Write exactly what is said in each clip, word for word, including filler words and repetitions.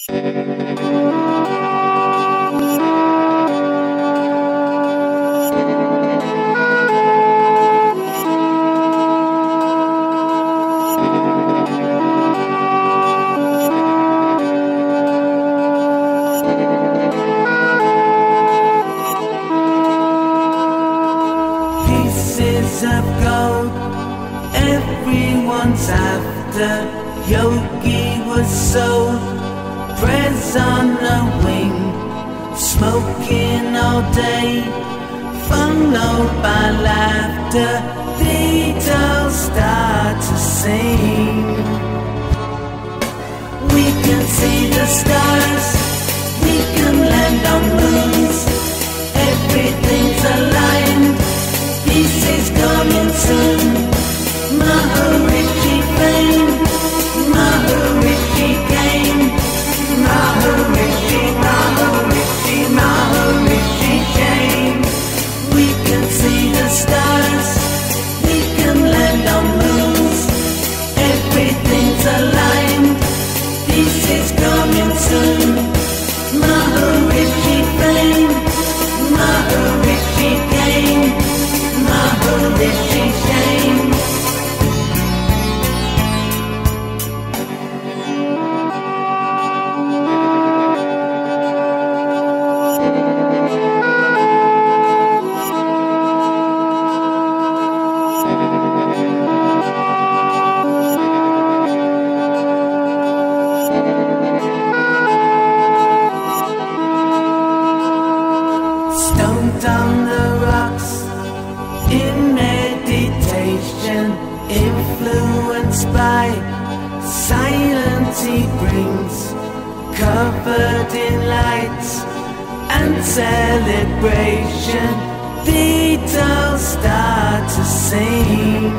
Pieces of gold, everyone's after. Yogi was sold, prayers on a wing, smoking all day, followed by laughter. Beatles start to sing. We can see the stars, we can land on moons. Everything's aligned, peace is coming soon. Maharishi fame, Maharishi came. Maharishi, Maharishi, Maharishi came. We can see the stars, we can land on moons. Everything's aligned, peace is coming soon. Maharishi fame, Maharishi came. Maharishi shame. Stoned on the rocks in meditation, influenced by silence he brings, covered in lights and celebration. Beatles start to sing.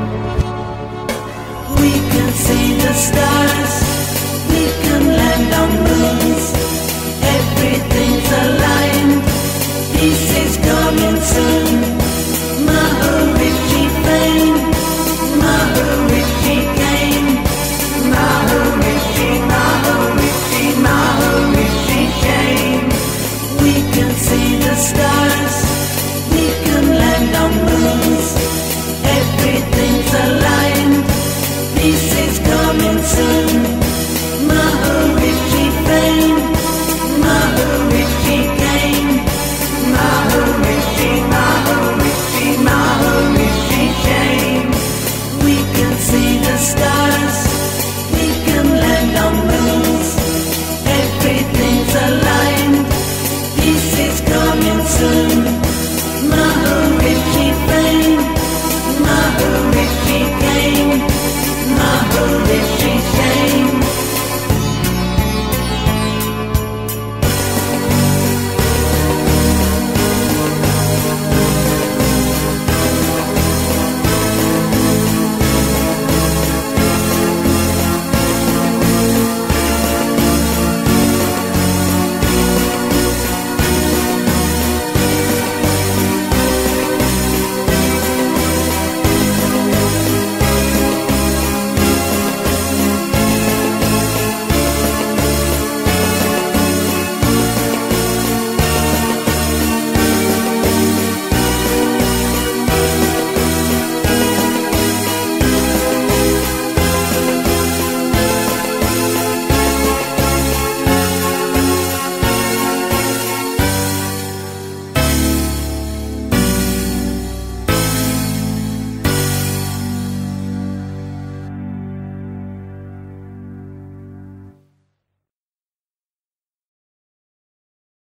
We can see the stars, we can land on moons. Everything's aligned, peace is coming soon. Maharishi fame, Maharishi came. Maharishi, Maharishi, Maharishi came. We can see the stars, we can land on moons. Everything's aligned, peace is coming soon.